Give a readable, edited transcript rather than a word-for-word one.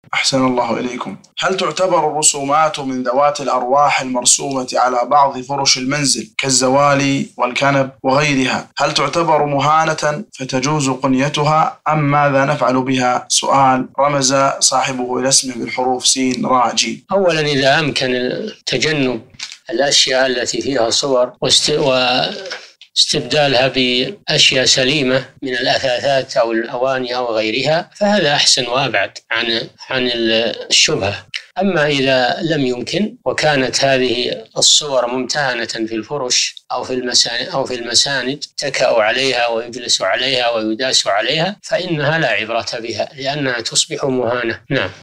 أحسن الله إليكم. هل تعتبر الرسومات من ذوات الأرواح المرسومة على بعض فرش المنزل كالزوالي والكنب وغيرها، هل تعتبر مهانة فتجوز قنيتها أم ماذا نفعل بها؟ سؤال رمز صاحبه إلى اسمه بالحروف سين راء جيم. أولا إذا أمكن تجنب الأشياء التي فيها صور واستبدالها بأشياء سليمة من الأثاثات أو الأواني أو غيرها، فهذا أحسن وأبعد عن الشبهة. أما إذا لم يمكن وكانت هذه الصور ممتهنة في الفرش أو في المساند تكأ عليها ويجلس عليها ويداس عليها، فإنها لا عبرة بها لأنها تصبح مهانة. نعم.